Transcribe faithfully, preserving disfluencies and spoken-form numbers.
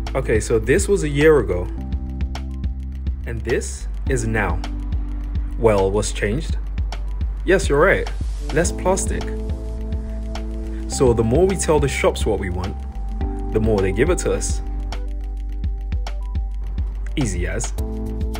Okay, so this was a year ago. And this is now. Well, what's changed? Yes, you're right. Less plastic. So the more we tell the shops what we want, the more they give it to us. Easy as.